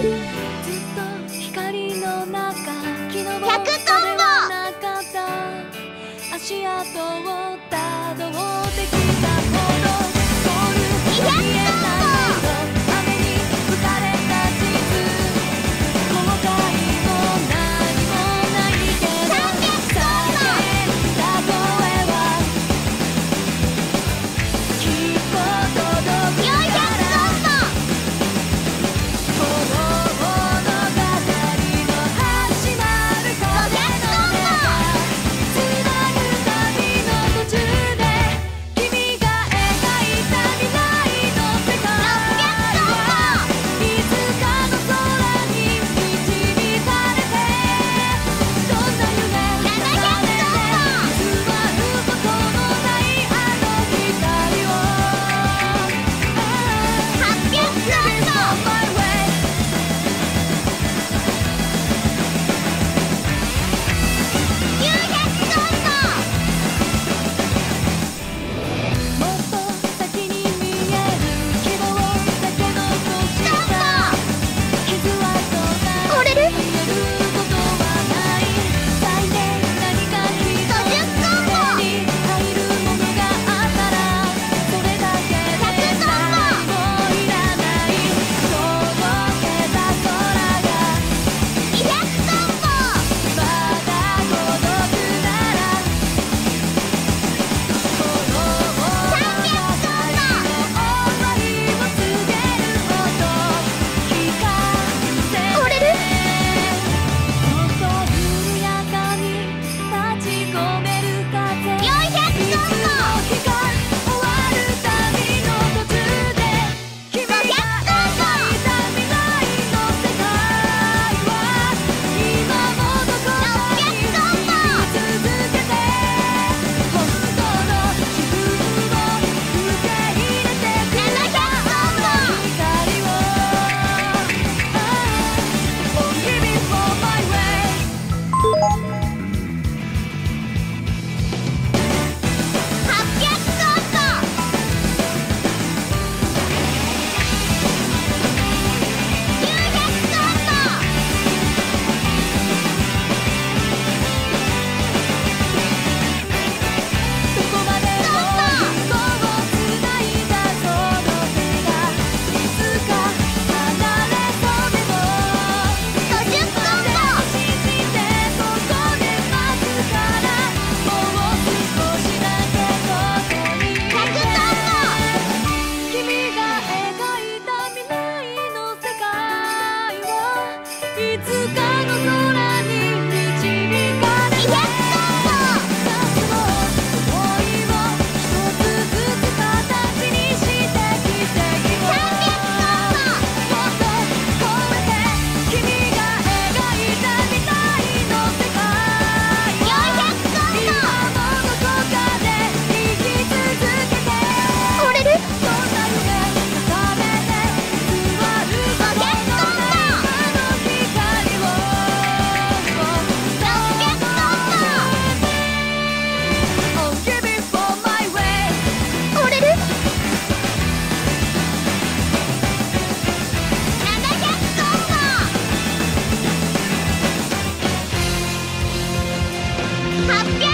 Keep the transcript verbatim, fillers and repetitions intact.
光の中、木の棒ひゃくトンボ。 なかった足跡をたどってきたほどゴールにひゃくトンボ。 見えないと雨に吹かれた地図後悔も何もないけどさんびゃくトンボ。 叫んだ声はきっと届くよんひゃくトンボ。 この物語の始まるためのネタつなぐ旅の途中で君が描いた未来の世界はいつかの空に導かれてどんな夢重ねて座ることのないあの光をはっぴゃくトンボ。きゅうひゃくトンボ。 もっと先に見える希望だけ残した傷跡が折れる。 見えることはない最低何か一つごじゅっトンボ。 手に入るものがあったらそれだけでひゃくトンボ。 何もいらない届けた空がにひゃくトンボ。 まだ届くならこの物語の終わりを告げる音聞かせて折れる。 そっと緩やかに立ち込める風よんひゃくトンボ。 いつの日か終わる旅の途中で君が描いた未来の世界は今もどこかに見続けて本当の自分を受け入れてくれたあの光を Oh, give me for my way はっぴゃくトンボ。きゅうひゃくトンボ。 どこまでも夢をつないだその手がいつか離れそうでもごじゅっトンボ。 信じてここで待つからもう少しだけここにいてひゃくトンボ。 君が描いた未来の世界はいつかの空に導かれてにひゃくトンボ。 夏の想いを一つずつ形にして奇跡をさんびゃくトンボ。 もっと超えて君が描いた未来の世界よんひゃくトンボ。 今もどこかで生き続けて折れる。 どんな夢重ねて座ることのないあの光をろっぴゃくトンボ。 Oh, give me for my way 折れる。ななひゃくトンボ。はっぴゃく